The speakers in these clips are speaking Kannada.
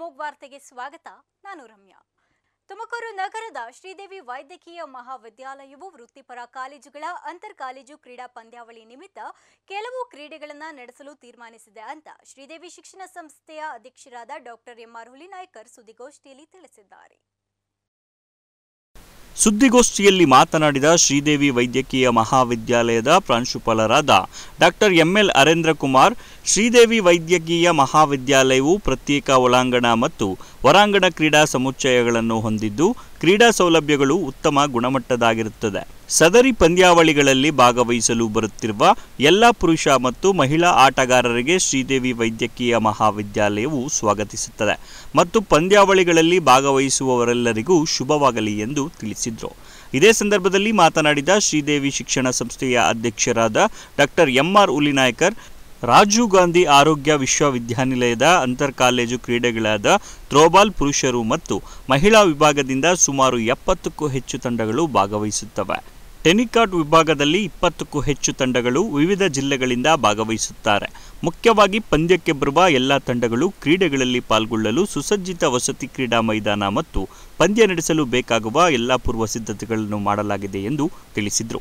ಅಮೋಘ್ ವಾರ್ತೆಗೆ ಸ್ವಾಗತ. ನಾನು ರಮ್ಯಾ. ತುಮಕೂರು ನಗರದ ಶ್ರೀದೇವಿ ವೈದ್ಯಕೀಯ ಮಹಾವಿದ್ಯಾಲಯವು ವೃತ್ತಿಪರ ಕಾಲೇಜುಗಳ ಅಂತರ್ ಕಾಲೇಜು ಕ್ರೀಡಾ ಪಂದ್ಯಾವಳಿ ನಿಮಿತ್ತ ಕೆಲವು ಕ್ರೀಡೆಗಳನ್ನು ನಡೆಸಲು ತೀರ್ಮಾನಿಸಿದೆ ಅಂತ ಶ್ರೀದೇವಿ ಶಿಕ್ಷಣ ಸಂಸ್ಥೆಯ ಅಧ್ಯಕ್ಷರಾದ ಡಾಕ್ಟರ್ ಎಂಆರ್ ಹುಲಿನಾಯ್ಕರ್ ಸುದ್ದಿಗೋಷ್ಠಿಯಲ್ಲಿ ತಿಳಿಸಿದ್ದಾರೆ. ಸುದ್ದಿಗೋಷ್ಠಿಯಲ್ಲಿ ಮಾತನಾಡಿದ ಶ್ರೀದೇವಿ ವೈದ್ಯಕೀಯ ಮಹಾವಿದ್ಯಾಲಯದ ಪ್ರಾಂಶುಪಾಲರಾದ ಡಾಕ್ಟರ್ ಎಂಎಲ್ ಅರೇಂದ್ರ ಕುಮಾರ್, ಶ್ರೀದೇವಿ ವೈದ್ಯಕೀಯ ಮಹಾವಿದ್ಯಾಲಯವು ಪ್ರತ್ಯೇಕ ಒಳಾಂಗಣ ಮತ್ತು ಹೊರಾಂಗಣ ಕ್ರೀಡಾ ಸಮುಚ್ಚಯಗಳನ್ನು ಹೊಂದಿದ್ದು ಕ್ರೀಡಾ ಸೌಲಭ್ಯಗಳು ಉತ್ತಮ ಗುಣಮಟ್ಟದಾಗಿರುತ್ತದೆ. ಸದರಿ ಪಂದ್ಯಾವಳಿಗಳಲ್ಲಿ ಭಾಗವಹಿಸಲು ಬರುತ್ತಿರುವ ಎಲ್ಲ ಪುರುಷ ಮತ್ತು ಮಹಿಳಾ ಆಟಗಾರರಿಗೆ ಶ್ರೀದೇವಿ ವೈದ್ಯಕೀಯ ಮಹಾವಿದ್ಯಾಲಯವು ಸ್ವಾಗತಿಸುತ್ತದೆ ಮತ್ತು ಪಂದ್ಯಾವಳಿಗಳಲ್ಲಿ ಭಾಗವಹಿಸುವವರೆಲ್ಲರಿಗೂ ಶುಭವಾಗಲಿ ಎಂದು ತಿಳಿಸಿದರು. ಇದೇ ಸಂದರ್ಭದಲ್ಲಿ ಮಾತನಾಡಿದ ಶ್ರೀದೇವಿ ಶಿಕ್ಷಣ ಸಂಸ್ಥೆಯ ಅಧ್ಯಕ್ಷರಾದ ಡಾಕ್ಟರ್ ಎಂಆರ್ ಹುಲಿನಾಯ್ಕರ್, ರಾಜೀವ್ ಗಾಂಧಿ ಆರೋಗ್ಯ ವಿಶ್ವವಿದ್ಯಾನಿಲಯದ ಅಂತರ್ ಕಾಲೇಜು ಕ್ರೀಡೆಗಳಾದ ಥ್ರೋಬಾಲ್ ಪುರುಷರು ಮತ್ತು ಮಹಿಳಾ ವಿಭಾಗದಿಂದ ಸುಮಾರು 70ಕ್ಕೂ ಹೆಚ್ಚು ತಂಡಗಳು ಭಾಗವಹಿಸುತ್ತವೆ. ಟೆನಿಕಾಟ್ ವಿಭಾಗದಲ್ಲಿ 20ಕ್ಕೂ ಹೆಚ್ಚು ತಂಡಗಳು ವಿವಿಧ ಜಿಲ್ಲೆಗಳಿಂದ ಭಾಗವಹಿಸುತ್ತಾರೆ. ಮುಖ್ಯವಾಗಿ ಪಂದ್ಯಕ್ಕೆ ಬರುವ ಎಲ್ಲ ತಂಡಗಳು ಕ್ರೀಡೆಗಳಲ್ಲಿ ಪಾಲ್ಗೊಳ್ಳಲು ಸುಸಜ್ಜಿತ ವಸತಿ ಕ್ರೀಡಾ ಮೈದಾನ ಮತ್ತು ಪಂದ್ಯ ನಡೆಸಲು ಬೇಕಾಗುವ ಎಲ್ಲ ಪೂರ್ವ ಸಿದ್ಧತೆಗಳನ್ನು ಮಾಡಲಾಗಿದೆ ಎಂದು ತಿಳಿಸಿದರು.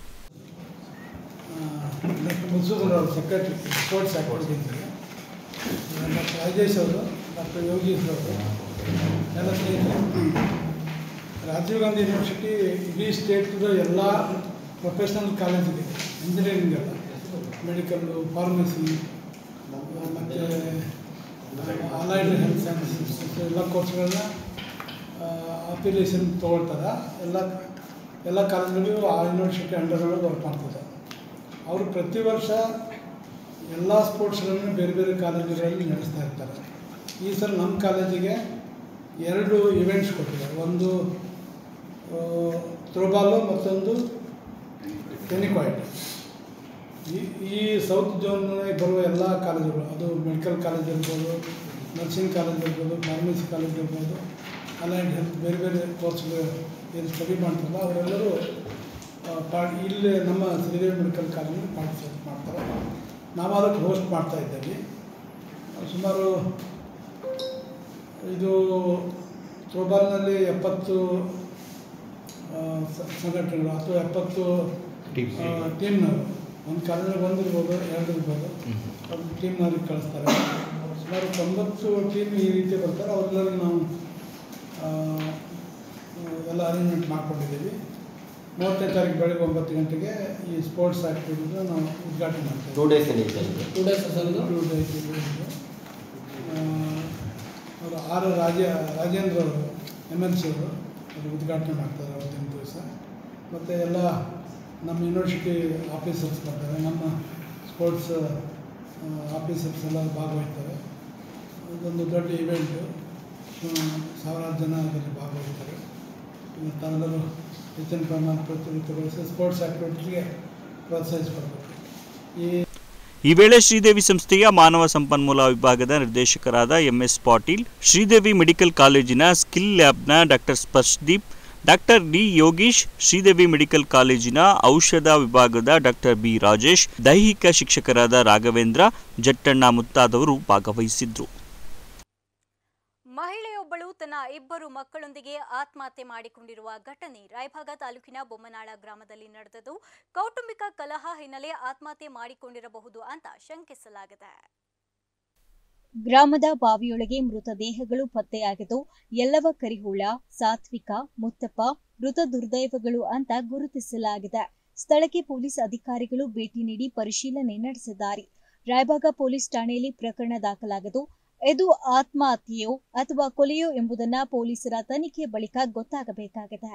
ಸೆಕ್ರೆಟರಿ ಸ್ಪೋರ್ಟ್ಸ್ ಆಕ್ಟಿವಿಟೀಸ್ಗೆ ಡಾಕ್ಟರ್ ರಾಜೇಶ್ ಅವರು, ಡಾಕ್ಟರ್ ಯೋಗೀಶ್ ಅವರು ಎಲ್ಲ ಸ್ನೇಹಿತರು. ರಾಜೀವ್ ಗಾಂಧಿ ಯೂನಿವರ್ಸಿಟಿ ಇಡೀ ಸ್ಟೇಟ್ದು ಎಲ್ಲ ಪ್ರೊಫೆಷ್ನಲ್ ಕಾಲೇಜಿದೆ, ಇಂಜಿನಿಯರಿಂಗ್ ಎಲ್ಲ, ಮೆಡಿಕಲ್ಲು, ಫಾರ್ಮಸಿ ಮತ್ತು ಅಲೈಡ್ ಹೆಲ್ತ್ ಸೈನ್ಸಸ್ ಎಲ್ಲ ಕೋರ್ಸ್ಗಳನ್ನ ಅಫಿಲಿಯೇಷನ್ ತೊಗೊಳ್ತಾರೆ. ಎಲ್ಲ ಕಾಲೇಜುಗಳು ಆ ಯೂನಿವರ್ಸಿಟಿ ಅಂಡರ್ಗಳು ವರ್ಕ್ ಮಾಡ್ತಾರೆ. ಅವರು ಪ್ರತಿ ವರ್ಷ ಎಲ್ಲ ಸ್ಪೋರ್ಟ್ಸ್ಗಳನ್ನು ಬೇರೆ ಬೇರೆ ಕಾಲೇಜುಗಳಲ್ಲಿ ನಡೆಸ್ತಾ ಇರ್ತಾರೆ. ಈ ಸಲ ನಮ್ಮ ಕಾಲೇಜಿಗೆ 2 ಇವೆಂಟ್ಸ್ ಕೊಟ್ಟಿದ್ದಾರೆ. ಒಂದು ಥ್ರೋಬಾಲು, ಮತ್ತೊಂದು ಟೆನಿಕಾಯ್ಡ್. ಈ ಸೌತ್ ಝೋನ್ನಲ್ಲಿ ಬರುವ ಎಲ್ಲ ಕಾಲೇಜುಗಳು, ಅದು ಮೆಡಿಕಲ್ ಕಾಲೇಜ್ ಇರ್ಬೋದು, ನರ್ಸಿಂಗ್ ಕಾಲೇಜ್ ಇರ್ಬೋದು, ಫಾರ್ಮಸಿ ಕಾಲೇಜ್ ಇರ್ಬೋದು, ಅಲೈಡ್ ಹೆಲ್ತ್ ಬೇರೆ ಬೇರೆ ಕೋರ್ಸ್ಗಳು ಏನು ಸ್ಟಡಿ ಮಾಡ್ತಾರಲ್ಲ ಅವರೆಲ್ಲರೂ ಇಲ್ಲಿ ನಮ್ಮ ಶ್ರೀದೇವಿ ಮೆಡಿಕಲ್ ಕಾಲೇಜಲ್ಲಿ ಪಾರ್ಟಿಸಿಪೇಟ್ ಮಾಡ್ತಾರೆ. ನಾವು ಅದಕ್ಕೆ ಹೋಸ್ಟ್ ಮಾಡ್ತಾ ಇದ್ದೀವಿ. ಸುಮಾರು ಇದು ಥ್ರೋಬಾಲ್ನಲ್ಲಿ 70 ಸಂಘಟನೆಗಳು ಅಥವಾ 70 ಟೀಮ್ನವರು, ಒಂದು ಕಾಲೇಜಲ್ಲಿ 1 ಇರ್ಬೋದು, 2 ಇರ್ಬೋದು, ಒಂದು ಟೀಮ್ನವ್ರಿಗೆ ಕಳಿಸ್ತಾರೆ. ಸುಮಾರು 90 ಟೀಮ್ ಈ ರೀತಿ ಬರ್ತಾರೆ. ಅವರೆಲ್ಲರಿಗೂ ನಾವು ಎಲ್ಲ ಅರೇಂಜ್ಮೆಂಟ್ ಮಾಡ್ಕೊಂಡಿದ್ದೀವಿ. 30ನೇ ತಾರೀಕು ಬೆಳಗ್ಗೆ 9 ಗಂಟೆಗೆ ಈ ಸ್ಪೋರ್ಟ್ಸ್ ಆ್ಯಕ್ಟಿವಿಟೀಸ್ನ ನಾವು ಉದ್ಘಾಟನೆ ಮಾಡ್ತೀವಿ. 2 ಡೇಸ್ ಅವರು ರಾಜೇಂದ್ರ ಅವರು MLC ಅವರು ಅದು ಉದ್ಘಾಟನೆ ಮಾಡ್ತಾರೆ ಅವತ್ತಿನ ದಿವಸ. ಮತ್ತು ಎಲ್ಲ ನಮ್ಮ ಯೂನಿವರ್ಸಿಟಿ ಆಫೀಸರ್ಸ್ ಬರ್ತಾರೆ, ನಮ್ಮ ಸ್ಪೋರ್ಟ್ಸ್ ಆಫೀಸರ್ಸ್ ಎಲ್ಲ ಭಾಗವಹಿಸ್ತಾರೆ. ಇದೊಂದು ದೊಡ್ಡ ಇವೆಂಟು, ಸಾವಿರಾರು ಜನ ಅದರಲ್ಲಿ ಭಾಗವಹಿಸ್ತಾರೆ. ತಾವೆಲ್ಲರೂ ಹೆಚ್ಚಿನ ಪ್ರಮಾಣ ಪ್ರತಿಗೊಳಿಸಿ ಸ್ಪೋರ್ಟ್ಸ್ ಆಕ್ಟಿವಿಟೀಸ್ಗೆ ಪ್ರೋತ್ಸಾಹಿಸಬೇಕು. ಈ ವೇಳೆ ಶ್ರೀದೇವಿ ಸಂಸ್ಥೆಯ ಮಾನವ ಸಂಪನ್ಮೂಲ ವಿಭಾಗದ ನಿರ್ದೇಶಕರಾದ MS ಪಾಟೀಲ್, ಶ್ರೀದೇವಿ ಮೆಡಿಕಲ್ ಕಾಲೇಜಿನ ಸ್ಕಿಲ್ ಲ್ಯಾಬ್ನ doctor Sparshdeep, doctor D Yogesh, Sridevi medical ಕಾಲೇಜಿನ ಔಷಧ ವಿಭಾಗದ ಡಾಕ್ಟರ್ ಬಿ ರಾಜೇಶ್, ದೈಹಿಕ ಶಿಕ್ಷಕರಾದ ರಾಘವೇಂದ್ರ, ಜಟ್ಟಣ್ಣ ಮುಂತಾದವರು ಭಾಗವಹಿಸಿದ್ರು. ಮಹಿಳೆಯೊಬ್ಬಳು ತನ್ನ 2 ಮಕ್ಕಳೊಂದಿಗೆ ಆತ್ಮಹತ್ಯೆ ಮಾಡಿಕೊಂಡಿರುವ ಘಟನೆ ರಾಯಭಾಗ ತಾಲೂಕಿನ ಬೊಮ್ಮನಾಳ ಗ್ರಾಮದಲ್ಲಿ ನಡೆದಿದ್ದು, ಕೌಟುಂಬಿಕ ಕಲಹ ಹಿನ್ನೆಲೆ ಆತ್ಮಹತ್ಯೆ ಮಾಡಿಕೊಂಡಿರಬಹುದು ಅಂತ ಶಂಕಿಸಲಾಗಿದೆ. ಗ್ರಾಮದ ಬಾವಿಯೊಳಗೆ ಮೃತದೇಹಗಳು ಪತ್ತೆಯಾಗಿದ್ದು, ಯಲ್ಲವ ಕರಿಹೂಳ, ಸಾತ್ವಿಕ, ಮುತ್ತಪ್ಪ ಮೃತ ದುರ್ದೈವಗಳು ಅಂತ ಗುರುತಿಸಲಾಗಿದೆ. ಸ್ಥಳಕ್ಕೆ ಪೊಲೀಸ್ ಅಧಿಕಾರಿಗಳು ಭೇಟಿ ನೀಡಿ ಪರಿಶೀಲನೆ ನಡೆಸಿದ್ದಾರೆ. ರಾಯಭಾಗ ಪೊಲೀಸ್ ಠಾಣೆಯಲ್ಲಿ ಪ್ರಕರಣ ದಾಖಲಾಗಿದ್ದು, ಇದು ಆತ್ಮಹತ್ಯೆಯೋ ಅಥವಾ ಕೊಲೆಯೋ ಎಂಬುದನ್ನು ಪೊಲೀಸರ ತನಿಖೆ ಬಳಿಕ ಗೊತ್ತಾಗಬೇಕಾಗಿದೆ.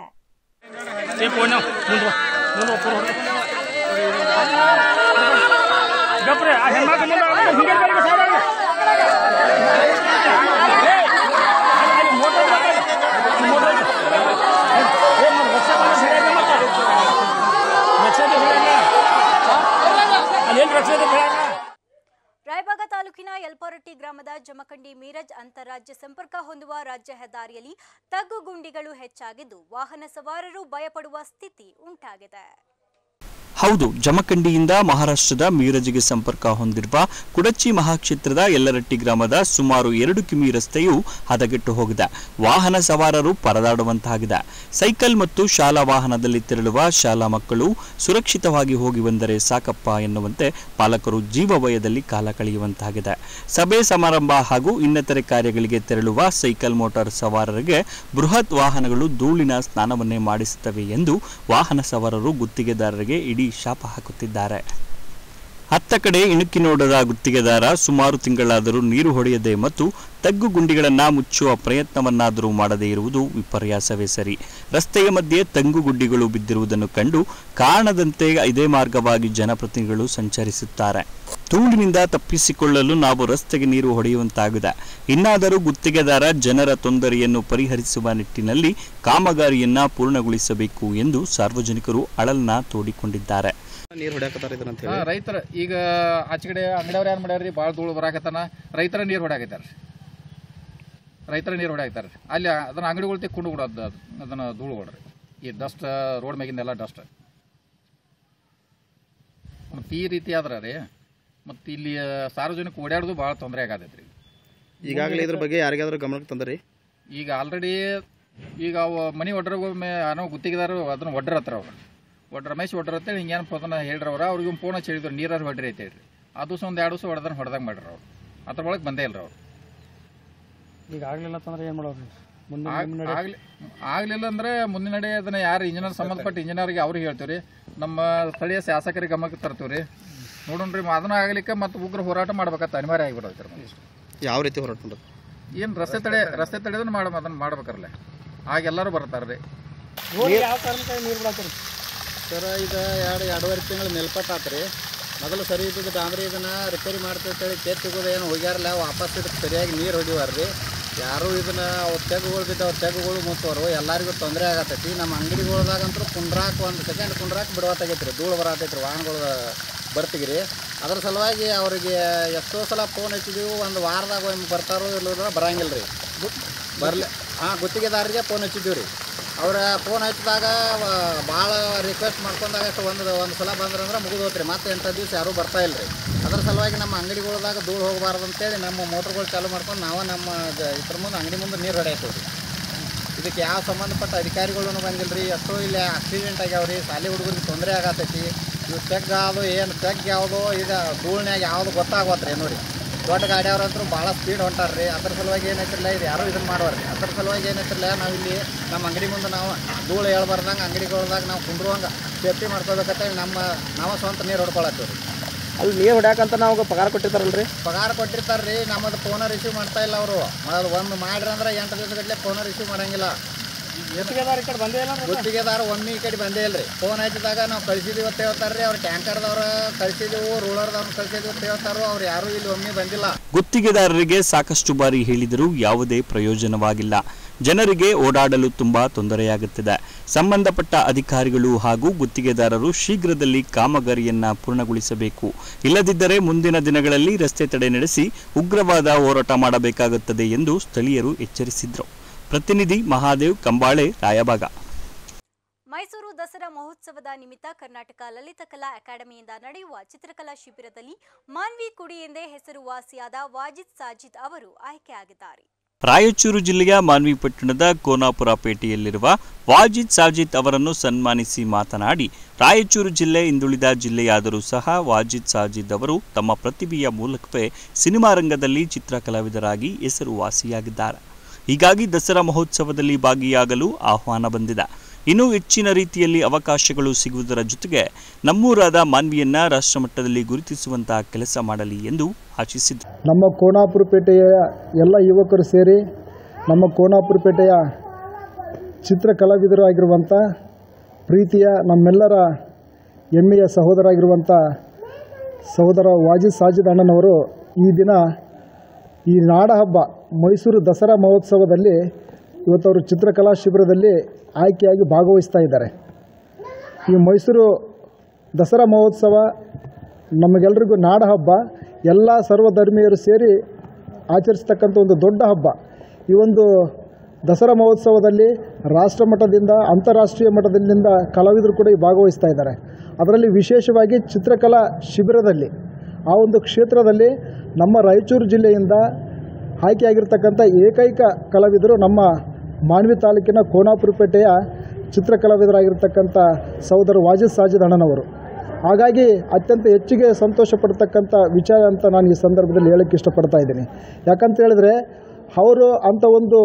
ರಾಯಭಾಗ ತಾಲೂಕಿನ ಯಲ್ಪರಟ್ಟಿ ಗ್ರಾಮದ ಜಮಖಂಡಿ ಮೀರಜ್ ಅಂತಾರಾಜ್ಯ ಸಂಪರ್ಕ ಹೊಂದುವ ರಾಜ್ಯ ಹೆದ್ದಾರಿಯಲ್ಲಿ ತಗ್ಗುಗುಂಡಿಗಳು ಹೆಚ್ಚಾಗಿದ್ದು ವಾಹನ ಸವಾರರು ಭಯಪಡುವ ಸ್ಥಿತಿ ಉಂಟಾಗಿದೆ. ಹೌದು, ಜಮಖಂಡಿಯಿಂದ ಮಹಾರಾಷ್ಟ್ರದ ಮೀರಜಿಗೆ ಸಂಪರ್ಕ ಹೊಂದಿರುವ ಕುಡಚಿ ಮಹಾಕ್ಷೇತ್ರದ ಯಲ್ಲರಟ್ಟಿ ಗ್ರಾಮದ ಸುಮಾರು 2 ಕಿಮಿ ರಸ್ತೆಯು ಹದಗೆಟ್ಟು ಹೋಗಿದೆ. ವಾಹನ ಸವಾರರು ಪರದಾಡುವಂತಾಗಿದೆ. ಸೈಕಲ್ ಮತ್ತು ಶಾಲಾ ವಾಹನದಲ್ಲಿ ತೆರಳುವ ಶಾಲಾ ಮಕ್ಕಳು ಸುರಕ್ಷಿತವಾಗಿ ಹೋಗಿ ಬಂದರೆ ಸಾಕಪ್ಪ ಎನ್ನುವಂತೆ ಪಾಲಕರು ಜೀವ ಭಯದಲ್ಲಿ ಕಾಲ ಕಳೆಯುವಂತಾಗಿದೆ. ಸಭೆ ಸಮಾರಂಭ ಹಾಗೂ ಇನ್ನಿತರೆ ಕಾರ್ಯಗಳಿಗೆ ತೆರಳುವ ಸೈಕಲ್ ಮೋಟಾರ್ ಸವಾರರಿಗೆ ಬೃಹತ್ ವಾಹನಗಳು ಧೂಳಿನ ಸ್ನಾನವನ್ನೇ ಮಾಡಿಸುತ್ತವೆ ಎಂದು ವಾಹನ ಸವಾರರು ಗುತ್ತಿಗೆದಾರರಿಗೆ ಇಡೀ ಶಾಪ ಹಾಕುತ್ತಿದ್ದಾರೆ. ಅತ್ತ ಕಡೆ ಇಣುಕಿ ನೋಡದ ಗುತ್ತಿಗೆದಾರ ಸುಮಾರು ತಿಂಗಳಾದರೂ ನೀರು ಹೊಡೆಯದೆ ಮತ್ತು ತಗ್ಗು ಗುಂಡಿಗಳನ್ನು ಮುಚ್ಚುವ ಪ್ರಯತ್ನವನ್ನಾದರೂ ಮಾಡದೇ ಇರುವುದು ವಿಪರ್ಯಾಸವೇ ಸರಿ. ರಸ್ತೆಯ ಮಧ್ಯೆ ತಂಗು ಗುಡ್ಡಿಗಳು ಬಿದ್ದಿರುವುದನ್ನು ಕಂಡು ಕಾರಣದಂತೆ ಇದೇ ಮಾರ್ಗವಾಗಿ ಜನಪ್ರತಿನಿಧಿಗಳು ಸಂಚರಿಸುತ್ತಾರೆ. ಧೂಳಿನಿಂದ ತಪ್ಪಿಸಿಕೊಳ್ಳಲು ನಾವು ರಸ್ತೆಗೆ ನೀರು ಹೊಡೆಯುವಂತಾಗಿದೆ. ಇನ್ನಾದರೂ ಗುತ್ತಿಗೆದಾರ ಜನರ ತೊಂದರೆಯನ್ನು ಪರಿಹರಿಸುವ ನಿಟ್ಟಿನಲ್ಲಿ ಕಾಮಗಾರಿಯನ್ನ ಪೂರ್ಣಗೊಳಿಸಬೇಕು ಎಂದು ಸಾರ್ವಜನಿಕರು ಅಳಲನ್ನ ತೋಡಿಕೊಂಡಿದ್ದಾರೆ. ನೀರು ಹೊಡ್ಯಾಕತ್ತಾರ ಇದನ್ನ ಅಂತ ಹೇಳಿ ರೈತರ ಈಗ ಆಚೆ ಕಡೆ ಅಂಗಡಿಯವ್ರು ಏನು ಮಾಡ್ಯಾರ್ರಿ, ಭಾಳ ಧೂಳು ಬರಾಕತ್ತಾನ, ರೈತರ ನೀರು ಹೊಡ್ಯಾಕತ್ತಾರ. ಅಲ್ಲಿ ಅದನ್ನ ಅಂಗಡಿಗಳು ತೆಕ್ಕೊಂಡು ಬಿಡೋದು, ಅದನ್ನ ಧೂಳು ಹೊಡ್ರಿ, ಈ ಡಸ್ಟ್ ರೋಡ್ ಮ್ಯಾಗಿಂದೆಲ್ಲ ಡಸ್ಟ್ ಮತ್ತು ಈ ರೀತಿ ಆದ್ರೆ ರೀ ಮತ್ತು ಇಲ್ಲಿ ಸಾರ್ವಜನಿಕ ಓಡಾಡೋದು ಭಾಳ ತೊಂದರೆ ಆಗತೈತ್ರಿ. ಈಗಾಗಲೇ ಇದ್ರ ಬಗ್ಗೆ ಯಾರಿಗಾದ್ರೂ ಗಮನಕ್ಕೆ ತಂದ್ರಿ? ಈಗ ಆಲ್ರೆಡಿ ಈಗ ಅವು ಮನೆ ಒಡ್ರಿಗೊಮ್ಮೆ ಅನ್ನೋ ಗುತ್ತಿಗೆದಾರು ಅದನ್ನ ಒಡ್ರತ್ರ ಅವ್ರು ರಮೇಶ್ ಅಂತೇಳಿ ಹಿಂಗೇನು ಅದನ್ನ ಹೇಳ್ರವ್ರ ಅವ್ರಿಗೆ ಫೋನ್ ಹಚ್ಚಿ ಹೇಳಿದ್ರು ನೀರಾರು ಹೊಡ್ರಿ ಅಂತ ಹೇಳ್ರಿ. ಅದು ದಿವಸ ಒಂದು 2 ದಿವಸ ಹೊಡೆದಂಗೆ ಮಾಡ್ರಿ ಅವ್ರು, ಅದ್ರ ಒಳಗೆ ಬಂದೇ ಇಲ್ರಿ ಅವ್ರು. ಈಗ ಆಗಲಿಲ್ಲ ಅಂತಂದ್ರೆ ಏನು ಮಾಡೋರು? ಆಗಲಿಲ್ಲ ಅಂದ್ರೆ ಮುಂದಿನ ನಡೆ ಅದನ್ನ ಯಾರು ಇಂಜಿನಿಯರ್ ಸಂಬಂಧಪಟ್ಟ ಇಂಜಿನಿಯರ್ಗೆ ಅವ್ರಿಗೆ ಹೇಳ್ತೀವಿ ರೀ, ನಮ್ಮ ಸ್ಥಳೀಯ ಶಾಸಕರಿಗೆ ಗಮನಕ್ಕೆ ತರ್ತೀವಿ ರೀ. ನೋಡೋಣ್ರಿ ಅದನ್ನ ಆಗಲಿಕ್ಕೆ ಮತ್ತು ಉಗ್ರ ಹೋರಾಟ ಮಾಡ್ಬೇಕಂತ ಅನಿವಾರ್ಯ ಆಗಿಬಿಡೋದು. ಯಾವ ರೀತಿ ಹೋರಾಟ ಮಾಡೋದು? ಏನು ರಸ್ತೆ ತಡೆದನ್ನು ಅದನ್ನ ಮಾಡ್ಬೇಕಲ್ಲ, ಆಗ ಎಲ್ಲರೂ ಬರ್ತಾರ್ರಿ. ಯಾವ ಕಾರಣಕ್ಕೆ ನೀರು ಬಿಡಾಕ್ತಾರೆ ಸರ್? ಇದು 2.5 ತಿಂಗಳು ಮೇಲ್ಪಟ್ಟಾತ್ರಿ. ಮೊದಲು ಸರಿ ಇದ್ದಿದ್ದು ಡಾಂಬ್ರಿ ಇದನ್ನು ರಿಪೇರಿ ಮಾಡ್ತೇಳಿ ತೆಗೋದು ಏನು ಹೋಗ್ಯಾರಲ್ಲ, ವಾಪಸ್ ಇದಕ್ಕೆ ಸರಿಯಾಗಿ ನೀರು ಹೊಡಿವಾರ್ರಿ. ಯಾರು ಇದನ್ನು ಅವ್ರ ತೆಗುಗಳು ಬಿದ್ದು ಅವ್ರ ತೆಗುಗಳು ಮುಚ್ಚೋರು, ಎಲ್ಲರಿಗೂ ತೊಂದರೆ ಆಗತ್ತೈತಿ. ನಮ್ಮ ಅಂಗಡಿಗಳ್ದಾಗಂತೂ ಕುಂಡ್ರಾಕ್ 1 ಸೆಕೆಂಡ್ ಕುಂಡ್ರಾಕ್ ಬಿಡವತ್ತಾಗೈತ್ರಿ, ಧೂಳು ಬರತೈತ್ರಿ, ವಾಹನಗಳು ಬರ್ತಿಗ್ರಿ. ಅದ್ರ ಸಲುವಾಗಿ ಅವ್ರಿಗೆ ಎಷ್ಟೋ ಸಲ ಫೋನ್ ಹಚ್ಚಿದೀವಿ, ಒಂದು ವಾರದಾಗ ಒಮ್ಮೆ ಬರ್ತಾರೋ ಇಲ್ಲದ್ರೆ ಬರಂಗಿಲ್ಲ ರೀ. ಗುತ್ತಿಗೆದಾರರಿಗೆ ಫೋನ್ ಹಚ್ಚಿದ್ದೀವಿ ರೀ. ಅವ್ರ ಫೋನ್ ಹಚ್ಚಿದಾಗ ಭಾಳ ರಿಕ್ವೆಸ್ಟ್ ಮಾಡ್ಕೊಂಡಾಗ ಅಷ್ಟು ಒಂದು ಸಲ ಬಂದ್ರಂದ್ರೆ ಮುಗಿದೋತ್ರಿ, ಮತ್ತೆ 8 ದಿವಸ ಯಾರೂ ಬರ್ತಾ ಇಲ್ಲ ರೀ. ಅದ್ರ ಸಲುವಾಗಿ ನಮ್ಮ ಅಂಗಡಿಗಳ್ದಾಗ ಧೂಳು ಹೋಗಬಾರ್ದು ಅಂತೇಳಿ ನಮ್ಮ ಮೋಟ್ರ್ಗಳು ಚಾಲು ಮಾಡ್ಕೊಂಡು ನಾವು ನಮ್ಮ ಇದ್ರ ಮುಂದೆ ಅಂಗಡಿ ಮುಂದೆ ನೀರು ಹೊಡ್ಯಾಕ್ತೀವಿ ರೀ. ಇದಕ್ಕೆ ಯಾವ ಸಂಬಂಧಪಟ್ಟ ಅಧಿಕಾರಿಗಳೂ ಬಂದಿಲ್ಲ ರೀ. ಎಷ್ಟೋ ಇಲ್ಲಿ ಆಕ್ಸಿಡೆಂಟ್ ಆಗ್ಯಾವ್ರಿ, ಶಾಲೆ ಹುಡುಗರಿಗೆ ತೊಂದರೆ ಆಗತ್ತೈತಿ. ಇವು ತೆಗ್ ಅದು ಏನು ತೆಗ್ ಯಾವುದೋ ಈಗ ಧೂಳ್ನ್ಯಾಗ ಯಾವುದು ಗೊತ್ತಾಗೋತ್ರಿ ನೋಡಿ. ದೊಡ್ಡ ಗಾಡಿಯವ್ರಂತೂ ಭಾಳ ಸ್ಪೀಡ್ ಹೊಂಟಾರ್ರಿ. ಅದ್ರ ಸಲುವಾಗಿ ಏನೈತಿರಲ್ಲ, ಇದು ಯಾರೂ ಇದನ್ನು ಮಾಡೋರಿ. ಅದ್ರ ಸಲುವಾಗಿ ಏನೈತಿರಲ್ಲ, ನಾವಿಲ್ಲಿ ನಮ್ಮ ಅಂಗಡಿ ಮುಂದೆ ನಾವು ಧೂಳು ಹೇಳ್ಬಾರ್ದಂಗೆ ಅಂಗಡಿಗಳ್ದಾಗ ನಾವು ಕುಂಡ್ರುವಂಗೆ ಸೇಫ್ಟಿ ಮಾಡ್ಕೋಬೇಕಂತೇಳಿ ನಾವು ಸ್ವಂತ ನೀರು ಹೊಡ್ಕೊಳತ್ತೀವಿ ರೀ. ಅಲ್ಲಿ ನೀರು ಹೊಡ್ಯಾಕಂತ ನಾವು ಪಗಾರ ಕೊಟ್ಟಿರ್ತಾರಲ್ರಿ? ಪಗಾರ ಕೊಟ್ಟಿರ್ತಾರೆ ರೀ. ನಮ್ಮದು ಫೋನ ರಿಸೀವ್ ಮಾಡ್ತಾ ಇಲ್ಲ ಅವರು. ಒಂದು ಮಾಡ್ರಿ ಅಂದ್ರೆ 8 ದಿವಸಗಟ್ಟಲೆ ಫೋನ ರಿಸೀವ್ ಮಾಡಂಗಿಲ್ಲ. ಗುತ್ತಿಗೆದಾರ ಈ ಕಡೆ ಬಂದೇ ಇಲ್ಲ. ಗುತ್ತಿಗೆದಾರ ಒಮ್ಮೆ ಈ ಕಡೆ ಬಂದೇ ಇಲ್ಲ ರೀ. ಫೋನ್ ಹಚ್ಚಿದಾಗ ನಾವು ಕಳಿಸಿದೀವಿ ಅಂತ ಹೇಳ್ತಾರೆ ರೀ. ಅವ್ರು ಟ್ಯಾಂಕರ್ದವ್ರು ಕಳಿಸಿದೆವು, ರೂಲರ್ದವ್ರನ್ನ ಕಳಿಸಿದ್ವಿ ಅಂತ ಹೇಳ್ತಾರೋ, ಅವ್ರು ಯಾರೂ ಇಲ್ಲಿ ಒಮ್ಮೆ ಬಂದಿಲ್ಲ. ಗುತ್ತಿಗೆದಾರರಿಗೆ ಸಾಕಷ್ಟು ಬಾರಿ ಹೇಳಿದರೂ ಯಾವುದೇ ಪ್ರಯೋಜನವಾಗಿಲ್ಲ. ಜನರಿಗೆ ಓಡಾಡಲು ತುಂಬಾ ತೊಂದರೆಯಾಗುತ್ತಿದೆ. ಸಂಬಂಧಪಟ್ಟ ಅಧಿಕಾರಿಗಳು ಹಾಗೂ ಗುತ್ತಿಗೆದಾರರು ಶೀಘ್ರದಲ್ಲಿ ಕಾಮಗಾರಿಯನ್ನ ಪೂರ್ಣಗೊಳಿಸಬೇಕು. ಇಲ್ಲದಿದ್ದರೆ ಮುಂದಿನ ದಿನಗಳಲ್ಲಿ ರಸ್ತೆ ತಡೆ ನಡೆಸಿ ಉಗ್ರವಾದ ಹೋರಾಟ ಮಾಡಬೇಕಾಗುತ್ತದೆ ಎಂದು ಸ್ಥಳೀಯರು ಎಚ್ಚರಿಸಿದರು. ಪ್ರತಿನಿಧಿ ಮಹಾದೇವ್ ಕಂಬಾಳೆ, ರಾಯಬಾಗ. ಮೈಸೂರು ದಸರಾ ಮಹೋತ್ಸವದ ನಿಮಿತ್ತ ಕರ್ನಾಟಕ ಲಲಿತ ಕಲಾ ಅಕಾಡೆಮಿಯಿಂದ ನಡೆಯುವ ಚಿತ್ರಕಲಾ ಶಿಬಿರದಲ್ಲಿ ಮಾನ್ವಿ ಕುಡಿ ಎಂದೇ ಹೆಸರುವಾಸಿಯಾದ ವಾಜಿದ್ ಸಾಜಿದ್ ಅವರು ಆಯ್ಕೆಯಾಗಿದ್ದಾರೆ. ರಾಯಚೂರು ಜಿಲ್ಲೆಯ ಮಾನ್ವಿ ಪಟ್ಟಣದ ಕೋನಾಪುರ ಪೇಟೆಯಲ್ಲಿರುವ ವಾಜಿದ್ ಸಾಜಿದ್ ಅವರನ್ನು ಸನ್ಮಾನಿಸಿ ಮಾತನಾಡಿ, ರಾಯಚೂರು ಜಿಲ್ಲೆ ಹಿಂದುಳಿದ ಜಿಲ್ಲೆಯಾದರೂ ಸಹ ವಾಜಿದ್ ಸಾಜಿದ್ ಅವರು ತಮ್ಮ ಪ್ರತಿಭೆಯ ಮೂಲಕವೇ ಸಿನಿಮಾ ರಂಗದಲ್ಲಿ ಚಿತ್ರಕಲಾವಿದರಾಗಿ ಹೆಸರುವಾಸಿಯಾಗಿದ್ದಾರೆ. ಹೀಗಾಗಿ ದಸರಾ ಮಹೋತ್ಸವದಲ್ಲಿ ಭಾಗಿಯಾಗಲು ಆಹ್ವಾನ ಬಂದಿದೆ. ಇನ್ನೂ ಹೆಚ್ಚಿನ ರೀತಿಯಲ್ಲಿ ಅವಕಾಶಗಳು ಸಿಗುವುದರ ಜೊತೆಗೆ ನಮ್ಮೂರಾದ ಮಾನ್ವಿಯನ್ನ ರಾಷ್ಟ್ರಮಟ್ಟದಲ್ಲಿ ಗುರುತಿಸುವಂತಹ ಕೆಲಸ ಮಾಡಲಿ ಎಂದು ಆಶಿಸಿದರು. ನಮ್ಮ ಕೋನಾಪುರ ಪೇಟೆಯ ಎಲ್ಲ ಯುವಕರು ಸೇರಿ ನಮ್ಮ ಕೋನಾಪುರ ಪೇಟೆಯ ಚಿತ್ರಕಲಾವಿದರು ಆಗಿರುವಂಥ ಪ್ರೀತಿಯ ನಮ್ಮೆಲ್ಲರ ಹೆಮ್ಮೆಯ ಸಹೋದರ ವಾಜಿದ್ ಸಾಜಿದ್ ಅಣ್ಣನವರು ಈ ದಿನ ಈ ನಾಡ ಹಬ್ಬ ಮೈಸೂರು ದಸರಾ ಮಹೋತ್ಸವದಲ್ಲಿ ಇವತ್ತವರು ಚಿತ್ರಕಲಾ ಶಿಬಿರದಲ್ಲಿ ಆಯ್ಕೆಯಾಗಿ ಭಾಗವಹಿಸ್ತಾ ಇದ್ದಾರೆ. ಈ ಮೈಸೂರು ದಸರಾ ಮಹೋತ್ಸವ ನಮಗೆಲ್ಲರಿಗೂ ನಾಡ ಹಬ್ಬ, ಎಲ್ಲ ಸರ್ವಧರ್ಮೀಯರು ಸೇರಿ ಆಚರಿಸ್ತಕ್ಕಂಥ ಒಂದು ದೊಡ್ಡ ಹಬ್ಬ. ಈ ಒಂದು ದಸರಾ ಮಹೋತ್ಸವದಲ್ಲಿ ರಾಷ್ಟ್ರ ಮಟ್ಟದಿಂದ ಅಂತಾರಾಷ್ಟ್ರೀಯ ಮಟ್ಟದಿಂದ ಕಲಾವಿದರು ಕೂಡ ಭಾಗವಹಿಸ್ತಾ ಇದ್ದಾರೆ. ಅದರಲ್ಲಿ ವಿಶೇಷವಾಗಿ ಚಿತ್ರಕಲಾ ಶಿಬಿರದಲ್ಲಿ ಆ ಒಂದು ಕ್ಷೇತ್ರದಲ್ಲಿ ನಮ್ಮ ರಾಯಚೂರು ಜಿಲ್ಲೆಯಿಂದ ಆಯ್ಕೆಯಾಗಿರ್ತಕ್ಕಂಥ ಏಕೈಕ ಕಲಾವಿದರು ನಮ್ಮ ಮಾನ್ವಿ ತಾಲೂಕಿನ ಕೋನಾಪುರಪೇಟೆಯ ಚಿತ್ರಕಲಾವಿದರಾಗಿರ್ತಕ್ಕಂಥ ಸಹೋದರ ವಾಜಿದ್ ಸಾಜಿದ್ ಅಣ್ಣನವರು. ಹಾಗಾಗಿ ಅತ್ಯಂತ ಹೆಚ್ಚಿಗೆ ಸಂತೋಷ ಪಡ್ತಕ್ಕಂಥ ವಿಚಾರ ಅಂತ ನಾನು ಈ ಸಂದರ್ಭದಲ್ಲಿ ಹೇಳಕ್ಕೆ ಇಷ್ಟಪಡ್ತಾ ಇದ್ದೀನಿ. ಯಾಕಂತ ಹೇಳಿದ್ರೆ ಅವರು ಅಂಥ ಒಂದು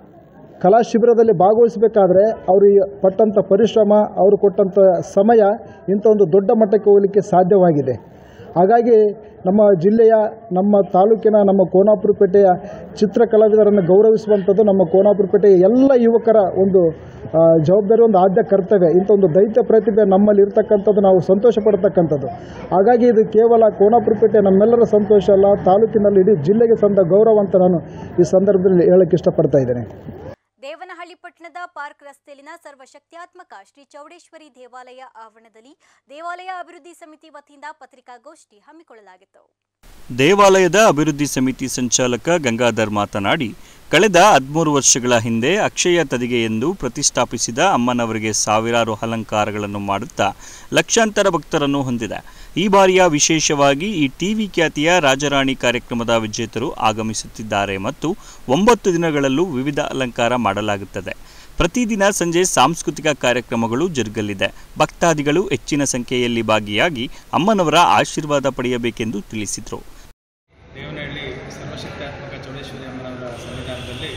ಕಲಾ ಶಿಬಿರದಲ್ಲಿ ಭಾಗವಹಿಸಬೇಕಾದ್ರೆ ಅವರು ಪಟ್ಟಂಥ ಪರಿಶ್ರಮ, ಅವರು ಕೊಟ್ಟಂಥ ಸಮಯ ಇಂಥ ಒಂದು ದೊಡ್ಡ ಮಟ್ಟಕ್ಕೆ ಹೋಗಲಿಕ್ಕೆ ಸಾಧ್ಯವಾಗಿದೆ. ಹಾಗಾಗಿ ನಮ್ಮ ಜಿಲ್ಲೆಯ, ನಮ್ಮ ತಾಲೂಕಿನ, ನಮ್ಮ ಕೋನಾಪುರಪೇಟೆಯ ಚಿತ್ರಕಲಾವಿದರನ್ನು ಗೌರವಿಸುವಂಥದ್ದು ನಮ್ಮ ಕೋನಾಪುರಪೇಟೆಯ ಎಲ್ಲ ಯುವಕರ ಒಂದು ಜವಾಬ್ದಾರಿ, ಒಂದು ಆದ್ಯ ಕರ್ತವ್ಯ. ಇಂಥ ಒಂದು ದೈತ್ಯ ಪ್ರತಿಭೆ ನಮ್ಮಲ್ಲಿ ಇರ್ತಕ್ಕಂಥದ್ದು ನಾವು ಸಂತೋಷ ಪಡ್ತಕ್ಕಂಥದ್ದು. ಹಾಗಾಗಿ ಇದು ಕೇವಲ ಕೋನಾಪುರಪೇಟೆ ನಮ್ಮೆಲ್ಲರ ಸಂತೋಷ ಅಲ್ಲ, ತಾಲೂಕಿನಲ್ಲಿ ಇಡೀ ಜಿಲ್ಲೆಗೆ ಸಂದ ಗೌರವ ಅಂತ ನಾನು ಈ ಸಂದರ್ಭದಲ್ಲಿ ಹೇಳಕ್ಕೆ ಇಷ್ಟಪಡ್ತಾ ಇದ್ದೇನೆ. ದೇವನಹಳ್ಳಿ ಪಟ್ಟಣದ ಪಾರ್ಕ್ ರಸ್ತೆಯಲ್ಲಿನ ಸರ್ವಶಕ್ತ್ಯಾತ್ಮಕ ಶ್ರೀ ಚೌಡೇಶ್ವರಿ ದೇವಾಲಯ ಆವರಣದಲ್ಲಿ ದೇವಾಲಯ ಅಭಿವೃದ್ಧಿ ಸಮಿತಿ ವತಿಯಿಂದ ಪತ್ರಿಕಾಗೋಷ್ಠಿ ಹಮ್ಮಿಕೊಳ್ಳಲಾಗಿತ್ತು. ದೇವಾಲಯದ ಅಭಿವೃದ್ಧಿ ಸಮಿತಿ ಸಂಚಾಲಕ ಗಂಗಾಧರ್ ಮಾತನಾಡಿ, ಕಳೆದ 13 ವರ್ಷಗಳ ಹಿಂದೆ ಅಕ್ಷಯ ತದಿಗೆ ಎಂದು ಪ್ರತಿಷ್ಠಾಪಿಸಿದ ಅಮ್ಮನವರಿಗೆ ಸಾವಿರಾರು ಅಲಂಕಾರಗಳನ್ನು ಮಾಡುತ್ತಾ ಲಕ್ಷಾಂತರ ಭಕ್ತರನ್ನು ಹೊಂದಿದೆ. ಈ ಬಾರಿಯ ವಿಶೇಷವಾಗಿ ಈ ಟಿವಿ ಖ್ಯಾತಿಯ ರಾಜರಾಣಿ ಕಾರ್ಯಕ್ರಮದ ವಿಜೇತರು ಆಗಮಿಸುತ್ತಿದ್ದಾರೆ ಮತ್ತು 9 ದಿನಗಳಲ್ಲೂ ವಿವಿಧ ಅಲಂಕಾರ ಮಾಡಲಾಗುತ್ತದೆ. ಪ್ರತಿದಿನ ಸಂಜೆ ಸಾಂಸ್ಕೃತಿಕ ಕಾರ್ಯಕ್ರಮಗಳು ಜರುಗಲಿದೆ. ಭಕ್ತಾದಿಗಳು ಹೆಚ್ಚಿನ ಸಂಖ್ಯೆಯಲ್ಲಿ ಭಾಗಿಯಾಗಿ ಅಮ್ಮನವರ ಆಶೀರ್ವಾದ ಪಡೆಯಬೇಕೆಂದು ತಿಳಿಸಿದರು. ದೇವನಹಳ್ಳಿ ಸರ್ವಶಕ್ತ್ಯಾತ್ಮಕ ಚೌಡೇಶ್ವರಿ ಅಮ್ಮನವರ ಸನ್ನಿಧಾನದಲ್ಲಿ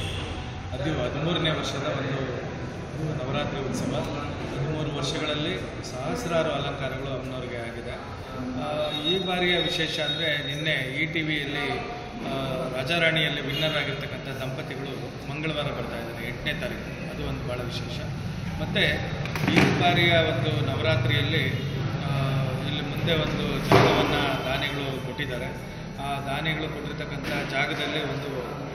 13ನೇ ವರ್ಷದ ಒಂದು ನವರಾತ್ರಿ ಉತ್ಸವ. 13 ವರ್ಷಗಳಲ್ಲಿ ಸಹಸ್ರಾರು ಅಲಂಕಾರಗಳು ಅಮ್ಮನವರಿಗೆ ಆಗಿದೆ. ಈ ಬಾರಿಯ ವಿಶೇಷ ಅಂದರೆ ನಿನ್ನೆ ETVಯಲ್ಲಿ ರಾಜಾರಾಣಿಯಲ್ಲಿ ವಿನ್ನರ್ ಆಗಿರ್ತಕ್ಕಂಥ ದಂಪತಿಗಳು ಮಂಗಳವಾರ ಬರ್ತಾ ಇದ್ದಾರೆ, 8ನೇ ತಾರೀಕು. ಅದು ಒಂದು ಭಾಳ ವಿಶೇಷ. ಮತ್ತು ಈ ಬಾರಿಯ ಒಂದು ನವರಾತ್ರಿಯಲ್ಲಿ ಇಲ್ಲಿ ಮುಂದೆ ಒಂದು ಜಾಗವನ್ನು ದಾನಿಗಳು ಕೊಟ್ಟಿದ್ದಾರೆ. ಆ ದಾನಿಗಳು ಕೊಟ್ಟಿರ್ತಕ್ಕಂಥ ಜಾಗದಲ್ಲಿ ಒಂದು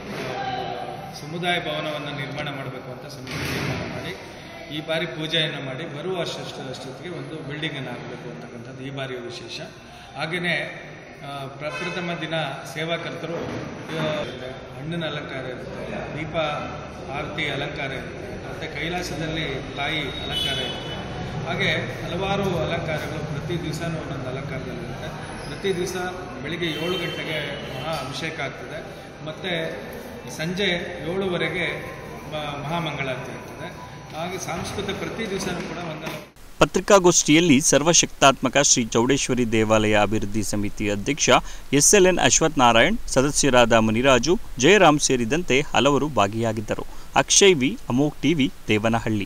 ಸಮುದಾಯ ಭವನವನ್ನು ನಿರ್ಮಾಣ ಮಾಡಬೇಕು ಅಂತ ಸಮಿತಿ ನಿರ್ಮಾಣ ಮಾಡಿ ಈ ಬಾರಿ ಪೂಜೆಯನ್ನು ಮಾಡಿ ಬರುವ ವರ್ಷದಷ್ಟೊತ್ತಿಗೆ ಒಂದು ಬಿಲ್ಡಿಂಗನ್ನು ಹಾಕಬೇಕು ಅಂತಕ್ಕಂಥದ್ದು ಈ ಬಾರಿಯ ವಿಶೇಷ. ಹಾಗೆಯೇ ಪ್ರಪ್ರಥಮ ದಿನ ಸೇವಾಕರ್ತರು ಹಣ್ಣಿನ ಅಲಂಕಾರ ಇರುತ್ತೆ, ದೀಪ ಆರತಿ ಅಲಂಕಾರ ಇರುತ್ತೆ, ಮತ್ತು ಕೈಲಾಸದಲ್ಲಿ ತಾಯಿ ಅಲಂಕಾರ ಇರುತ್ತೆ. ಹಾಗೆ ಹಲವಾರು ಅಲಂಕಾರಗಳು ಪ್ರತಿ ದಿವಸನೂ ಒಂದೊಂದು ಅಲಂಕಾರದಲ್ಲಿರುತ್ತೆ. ಪ್ರತಿ ದಿವಸ ಬೆಳಿಗ್ಗೆ 7 ಗಂಟೆಗೆ ಮಹಾ ಅಭಿಷೇಕ ಆಗ್ತದೆ ಮತ್ತು ಸಂಜೆ 7ವರೆಗೆ ಮಹಾಮಂಗಳಾರತಿ ಆಗ್ತದೆ. ಹಾಗೆ ಸಾಂಸ್ಕೃತಿಕ ಪ್ರತಿ ದಿವಸನೂ ಕೂಡ ಒಂದಲ್ಲ. ಪತ್ರಿಕಾಗೋಷ್ಠಿಯಲ್ಲಿ ಸರ್ವಶಕ್ತಾತ್ಮಕ ಶ್ರೀ ಚೌಡೇಶ್ವರಿ ದೇವಾಲಯ ಅಭಿವೃದ್ಧಿ ಸಮಿತಿ ಅಧ್ಯಕ್ಷ SLN ಅಶ್ವಥ್ ನಾರಾಯಣ್, ಸದಸ್ಯರಾದ ಮುನಿರಾಜು, ಜಯರಾಮ್ ಸೇರಿದಂತೆ ಹಲವರು ಭಾಗಿಯಾಗಿದ್ದರು. Akshay V, Amogh TV, Devanahalli.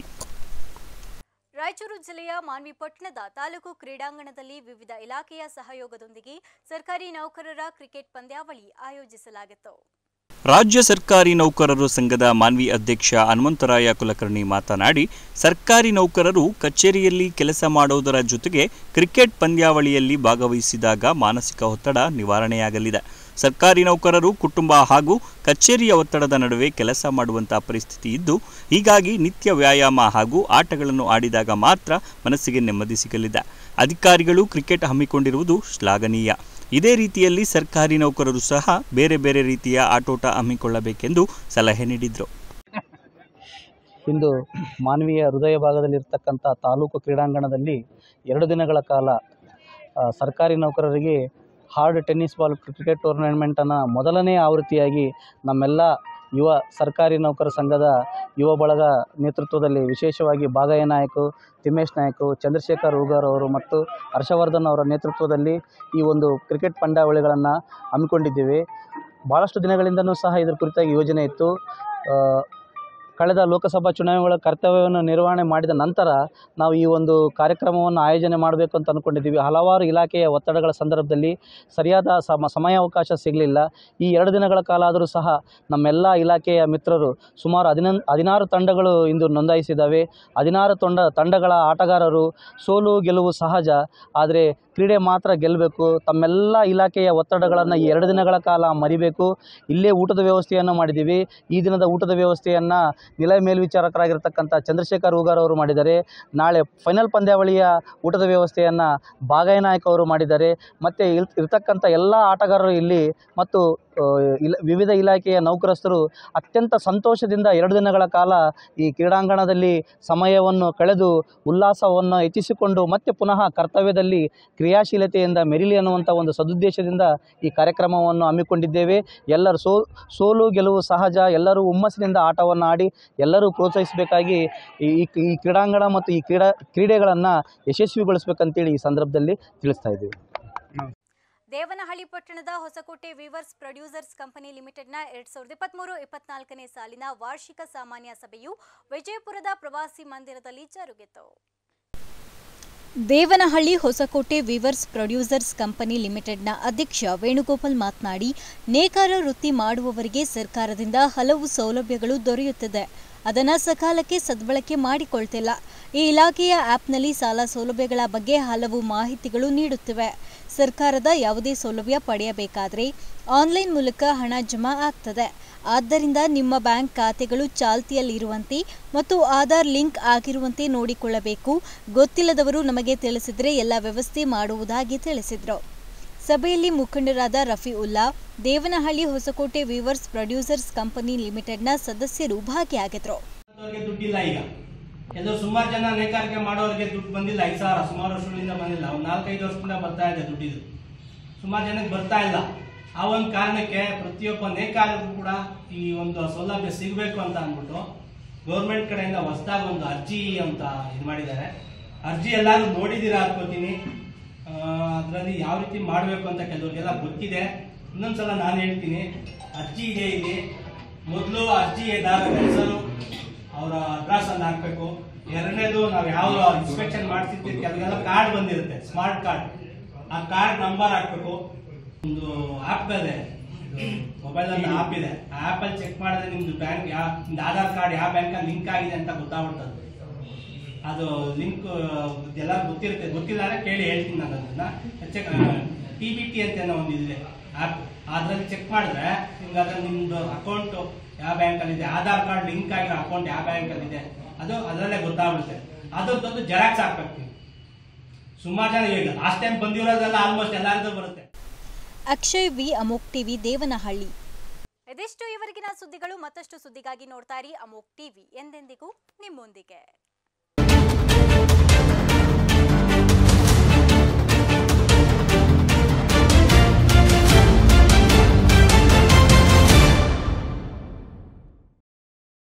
ರಾಯಚೂರು ಜಿಲ್ಲೆಯ ಮಾನ್ವಿ ಪಟ್ಟಣದ ತಾಲೂಕು ಕ್ರೀಡಾಂಗಣದಲ್ಲಿ ವಿವಿಧ ಇಲಾಖೆಯ ಸಹಯೋಗದೊಂದಿಗೆ ಸರ್ಕಾರಿ ನೌಕರರ ಕ್ರಿಕೆಟ್ ಪಂದ್ಯಾವಳಿ ಆಯೋಜಿಸಲಾಗಿತ್ತು. ರಾಜ್ಯ ಸರ್ಕಾರಿ ನೌಕರರು ಸಂಘದ ಮಾನ್ವಿ ಅಧ್ಯಕ್ಷ ಹನುಮಂತರಾಯ ಕುಲಕರ್ಣಿ ಮಾತನಾಡಿ, ಸರ್ಕಾರಿ ನೌಕರರು ಕಚೇರಿಯಲ್ಲಿ ಕೆಲಸ ಮಾಡುವುದರ ಜೊತೆಗೆ ಕ್ರಿಕೆಟ್ ಪಂದ್ಯಾವಳಿಯಲ್ಲಿ ಭಾಗವಹಿಸಿದಾಗ ಮಾನಸಿಕ ಒತ್ತಡ ನಿವಾರಣೆಯಾಗಲಿದೆ. ಸರ್ಕಾರಿ ನೌಕರರು ಕುಟುಂಬ ಹಾಗೂ ಕಚೇರಿಯ ಒತ್ತಡದ ನಡುವೆ ಕೆಲಸ ಮಾಡುವಂತಹ ಪರಿಸ್ಥಿತಿ ಇದ್ದು, ಹೀಗಾಗಿ ನಿತ್ಯ ವ್ಯಾಯಾಮ ಹಾಗೂ ಆಟಗಳನ್ನು ಆಡಿದಾಗ ಮಾತ್ರ ಮನಸ್ಸಿಗೆ ನೆಮ್ಮದಿ ಸಿಗಲಿದೆ. ಅಧಿಕಾರಿಗಳು ಕ್ರಿಕೆಟ್ ಹಮ್ಮಿಕೊಂಡಿರುವುದು ಶ್ಲಾಘನೀಯ. ಇದೇ ರೀತಿಯಲ್ಲಿ ಸರ್ಕಾರಿ ನೌಕರರು ಸಹ ಬೇರೆ ಬೇರೆ ರೀತಿಯ ಆಟೋಟ ಹಮ್ಮಿಕೊಳ್ಳಬೇಕೆಂದು ಸಲಹೆ ನೀಡಿದರು. ಇಂದು ಮಾನ್ವಿಯ ಹೃದಯ ಭಾಗದಲ್ಲಿರ್ತಕ್ಕಂಥ ತಾಲೂಕು ಕ್ರೀಡಾಂಗಣದಲ್ಲಿ 2 ದಿನಗಳ ಕಾಲ ಸರ್ಕಾರಿ ನೌಕರರಿಗೆ ಹಾರ್ಡ್ ಟೆನ್ನಿಸ್ ಬಾಲ್ ಕ್ರಿಕೆಟ್ ಟೂರ್ನಮೆಂಟನ್ನು ಮೊದಲನೇ ಆವೃತ್ತಿಯಾಗಿ ನಮ್ಮೆಲ್ಲ ಯುವ ಸರ್ಕಾರಿ ನೌಕರ ಸಂಘದ ಯುವ ಬಳಗ ನೇತೃತ್ವದಲ್ಲಿ ವಿಶೇಷವಾಗಿ ಬಾಗಯ್ಯ ನಾಯಕು, ತಿಮ್ಮೇಶ್ ನಾಯಕು, ಚಂದ್ರಶೇಖರ್ ಹೂಗಾರ್ ಅವರು ಮತ್ತು ಹರ್ಷವರ್ಧನ್ ಅವರ ನೇತೃತ್ವದಲ್ಲಿ ಈ ಒಂದು ಕ್ರಿಕೆಟ್ ಪಂದ್ಯಾವಳಿಗಳನ್ನು ಹಮ್ಮಿಕೊಂಡಿದ್ದೇವೆ. ಭಾಳಷ್ಟು ದಿನಗಳಿಂದನೂ ಸಹ ಇದರ ಕುರಿತಾಗಿ ಯೋಜನೆ ಇತ್ತು. ಕಳೆದ ಲೋಕಸಭಾ ಚುನಾವಣೆಗಳ ಕರ್ತವ್ಯವನ್ನು ನಿರ್ವಹಣೆ ಮಾಡಿದ ನಂತರ ನಾವು ಈ ಒಂದು ಕಾರ್ಯಕ್ರಮವನ್ನು ಆಯೋಜನೆ ಮಾಡಬೇಕು ಅಂತ ಅಂದ್ಕೊಂಡಿದ್ದೀವಿ. ಹಲವಾರು ಇಲಾಖೆಯ ಒತ್ತಡಗಳ ಸಂದರ್ಭದಲ್ಲಿ ಸರಿಯಾದ ಸಮಯಾವಕಾಶ ಸಿಗಲಿಲ್ಲ. ಈ 2 ದಿನಗಳ ಕಾಲ ಆದರೂ ಸಹ ನಮ್ಮೆಲ್ಲ ಇಲಾಖೆಯ ಮಿತ್ರರು ಸುಮಾರು 16 ತಂಡಗಳು ಇಂದು ನೋಂದಾಯಿಸಿದ್ದಾವೆ. 16 ತಂಡಗಳ ಆಟಗಾರರು ಸೋಲು ಗೆಲುವು ಸಹಜ, ಆದರೆ ಕ್ರೀಡೆ ಮಾತ್ರ ಗೆಲ್ಲಬೇಕು. ತಮ್ಮೆಲ್ಲ ಇಲಾಖೆಯ ಒತ್ತಡಗಳನ್ನು ಈ 2 ದಿನಗಳ ಕಾಲ ಮರಿಬೇಕು. ಇಲ್ಲೇ ಊಟದ ವ್ಯವಸ್ಥೆಯನ್ನು ಮಾಡಿದ್ದೀವಿ. ಈ ದಿನದ ಊಟದ ವ್ಯವಸ್ಥೆಯನ್ನು ನಿಲಯ ಮೇಲ್ವಿಚಾರಕರಾಗಿರ್ತಕ್ಕಂಥ ಚಂದ್ರಶೇಖರ್ ಹೂಗಾರ್ ಅವರು ಮಾಡಿದ್ದಾರೆ. ನಾಳೆ ಫೈನಲ್ ಪಂದ್ಯಾವಳಿಯ ಊಟದ ವ್ಯವಸ್ಥೆಯನ್ನು ಬಾಗಯ್ಯ ನಾಯಕ್ ಅವರು ಮಾಡಿದ್ದಾರೆ. ಮತ್ತು ಇರ್ತಕ್ಕಂಥ ಎಲ್ಲ ಆಟಗಾರರು ಇಲ್ಲಿ ಮತ್ತು ವಿವಿಧ ಇಲಾಖೆಯ ನೌಕರಸ್ಥರು ಅತ್ಯಂತ ಸಂತೋಷದಿಂದ 2 ದಿನಗಳ ಕಾಲ ಈ ಕ್ರೀಡಾಂಗಣದಲ್ಲಿ ಸಮಯವನ್ನು ಕಳೆದು ಉಲ್ಲಾಸವನ್ನು ಹೆಚ್ಚಿಸಿಕೊಂಡು ಮತ್ತೆ ಪುನಃ ಕರ್ತವ್ಯದಲ್ಲಿ ಕ್ರಿಯಾಶೀಲತೆಯಿಂದ ಮೆರಿಲಿ ಅನ್ನುವಂಥ ಒಂದು ಸದುದ್ದೇಶದಿಂದ ಈ ಕಾರ್ಯಕ್ರಮವನ್ನು ಹಮ್ಮಿಕೊಂಡಿದ್ದೇವೆ. ಎಲ್ಲರೂ ಸೋಲು ಗೆಲುವು ಸಹಜ, ಎಲ್ಲರೂ ಹುಮ್ಮಸ್ಸಿನಿಂದ ಆಟವನ್ನು ಆಡಿ ಎಲ್ಲರೂ ಪ್ರೋತ್ಸಾಹಿಸಬೇಕಾಗಿ ಈ ಕ್ರೀಡಾಂಗಣ ಮತ್ತು ಈ ಕ್ರೀಡೆಗಳನ್ನು ಯಶಸ್ವಿಗೊಳಿಸಬೇಕಂತೇಳಿ ಈ ಸಂದರ್ಭದಲ್ಲಿ ತಿಳಿಸ್ತಾ ಇದ್ದೀವಿ. ದೇವನಹಳ್ಳಿ ಪಟ್ಟಣದ ಹೊಸಕೋಟೆ ವೀವರ್ಸ್ ಪ್ರೊಡ್ಯೂಸರ್ಸ್ ಕಂಪನಿ ಲಿಮಿಟೆಡ್ನ 2023-24ನೇ ಸಾಲಿನ ವಾರ್ಷಿಕ ಸಾಮಾನ್ಯ ಸಭೆಯು ವಿಜಯಪುರದ ಪ್ರವಾಸಿ ಮಂದಿರದಲ್ಲಿ ಜರುಗಿತು. Devanahalli Hosakote weavers producers company ಲಿಮಿಟೆಡ್ನ ಅಧ್ಯಕ್ಷ ವೇಣುಗೋಪಾಲ್ ಮಾತನಾಡಿ, ನೇಕಾರ ವೃತ್ತಿ ಮಾಡುವವರಿಗೆ ಸರ್ಕಾರದಿಂದ ಹಲವು ಸೌಲಭ್ಯಗಳು ದೊರೆಯುತ್ತದೆ. ಅದನ್ನು ಸಕಾಲಕ್ಕೆ ಸದ್ಬಳಕೆ ಮಾಡಿಕೊಳ್ತಿಲ್ಲ. ಈ ಇಲಾಖೆಯ ಆ್ಯಪ್ನಲ್ಲಿ ಸಾಲ ಸೌಲಭ್ಯಗಳ ಬಗ್ಗೆ ಹಲವು ಮಾಹಿತಿಗಳು ನೀಡುತ್ತಿವೆ. ಸರ್ಕಾರದ ಯಾವುದೇ ಸೌಲಭ್ಯ ಪಡೆಯಬೇಕಾದರೆ ಆನ್ಲೈನ್ ಮೂಲಕ ಹಣ ಜಮಾ ಆಗ್ತದೆ. ಆದ್ದರಿಂದ ನಿಮ್ಮ ಬ್ಯಾಂಕ್ ಖಾತೆಗಳು ಚಾಲ್ತಿಯಲ್ಲಿರುವಂತೆ ಮತ್ತು ಆಧಾರ್ ಲಿಂಕ್ ಆಗಿರುವಂತೆ ನೋಡಿಕೊಳ್ಳಬೇಕು. ಗೊತ್ತಿಲ್ಲದವರು ನಮಗೆ ತಿಳಿಸಿದರೆ ಎಲ್ಲ ವ್ಯವಸ್ಥೆ ಮಾಡುವುದಾಗಿ ತಿಳಿಸಿದರು. ಸಭೆಯಲ್ಲಿ ಮುಖಂಡರಾದ Rafiulla, Devanahalli Hosakote weavers producers company ಲಿಮಿಟೆಡ್ನ ಸದಸ್ಯರು ಭಾಗಿಯಾಗಿದ್ದರು. ದುಡ್ಡಿಲ್ಲ, ಈಗ ಎಲ್ಲರೂ ಸುಮಾರು ಜನ ನೇಕಾರಿಕೆ ಮಾಡೋರಿಗೆ ದುಡ್ಡು ಬಂದಿಲ್ಲ. 5,000 ಸುಮಾರು ವರ್ಷಗಳಿಂದ ಬಂದಿಲ್ಲ. ಒಂದು 4-5 ವರ್ಷದಿಂದ ಬರ್ತಾ ಇದೆ ದುಡ್ಡಿದು. ಸುಮಾರು ಜನಕ್ಕೆ ಬರ್ತಾ ಇಲ್ಲ. ಆ ಒಂದು ಕಾರಣಕ್ಕೆ ಪ್ರತಿಯೊಬ್ಬ ನೇಕಾರರಿಗೂ ಕೂಡ ಈ ಒಂದು ಸೌಲಭ್ಯ ಸಿಗಬೇಕು ಅಂತ ಅಂದ್ಬಿಟ್ಟು ಗೌರ್ಮೆಂಟ್ ಕಡೆಯಿಂದ ಹೊಸದಾಗಿ ಒಂದು ಅರ್ಜಿ ಅಂತ ಇದು ಮಾಡಿದ್ದಾರೆ. ಅರ್ಜಿ ಎಲ್ಲರೂ ನೋಡಿದ್ದೀರಾ ಅನ್ಕೋತೀನಿ. ಅದರಲ್ಲಿ ಯಾವ ರೀತಿ ಮಾಡಬೇಕು ಅಂತ ಕೆಲವರಿಗೆಲ್ಲ ಗೊತ್ತಿದೆ. ಇನ್ನೊಂದ್ಸಲ ನಾನು ಹೇಳ್ತೀನಿ, ಅರ್ಜಿ ಇದೆ ಇಲ್ಲಿ. ಮೊದಲು ಅರ್ಜಿದಾರರ ಹೆಸರು, ಅವರ ಅಡ್ರೆಸ್ ಅನ್ನು ಹಾಕಬೇಕು. ಎರಡನೇದು, ನಾವು ಯಾವ ಇನ್ಸ್ಪೆಕ್ಷನ್ ಮಾಡ್ತಿರ್ತೀವಿ ಕೆಲವೆಲ್ಲ ಕಾರ್ಡ್ ಬಂದಿರುತ್ತೆ, ಸ್ಮಾರ್ಟ್ ಕಾರ್ಡ್. ಆ ಕಾರ್ಡ್ ನಂಬರ್ ಹಾಕ್ಬೇಕು. ಒಂದು ಆ್ಯಪ್ ಇದೆ, ಮೊಬೈಲ್ ಅಲ್ಲಿ ಆ್ಯಪ್ ಇದೆ. ಆ ಆ್ಯಪ್ ಅಲ್ಲಿ ಚೆಕ್ ಮಾಡಿದ್ರೆ ನಿಮ್ದು ಬ್ಯಾಂಕ್ ನಿಮ್ದು ಆಧಾರ್ ಕಾರ್ಡ್ ಯಾವ ಬ್ಯಾಂಕ್ ಅಲ್ಲಿ ಲಿಂಕ್ ಆಗಿದೆ ಅಂತ ಗೊತ್ತಾಗ್ಬಿಡ್ತದೆ. ಅದು ಲಿಂಕ್ ಎಲ್ಲರೂ ಗೊತ್ತಿರುತ್ತೆ. ಗೊತ್ತಿಲ್ಲ ಕೇಳಿ ಹೇಳ್ತೀನಿ ನಾನು ಅದನ್ನ. TBT ಅಂತ ಒಂದು ಇದೆ ಆ್ಯಪ್, ಅದ್ರಲ್ಲಿ ಚೆಕ್ ಮಾಡಿದ್ರೆ ನಿಮ್ಗೆ ಅದ್ರಲ್ಲಿ ನಿಮ್ದು ಅಕೌಂಟ್ ಯಾವ ಬ್ಯಾಂಕಲ್ಲಿ ಇದೆ, ಆಧಾರ್ ಕಾರ್ಡ್ ಲಿಂಕ್ ಆಗಿರೋ ಅಕೌಂಟ್ ಯಾವ ಬ್ಯಾಂಕಲ್ಲಿ ಇದೆ, ಅದು ಅದರಲ್ಲೇ ಗೊತ್ತಾಗ್ಬಿಡುತ್ತೆ. ಅದೊಂದು ಜೆರಾಕ್ಸ್ ಹಾಕ್ಬೇಕು. ಸುಮಾರು ಜನ ಈಗ ಲಾಸ್ಟ್ ಟೈಮ್ ಬಂದಿರೋದೆಲ್ಲ ಆಲ್ಮೋಸ್ಟ್ ಎಲ್ಲರಿಗೂ ಬರುತ್ತೆ. Akshay V, Amogh TV, Devanahalli. ಇದಿಷ್ಟು ಇವರೆಗಿನ ಸುದ್ದಿಗಳು. ಮತ್ತಷ್ಟು ಸುದ್ದಿಗಾಗಿ ನೋಡ್ತಾ ಇರಿ ಅಮೋಕ್ ಟಿವಿ, ಎಂದೆಂದಿಗೂ ನಿಮ್ಮೊಂದಿಗೆ.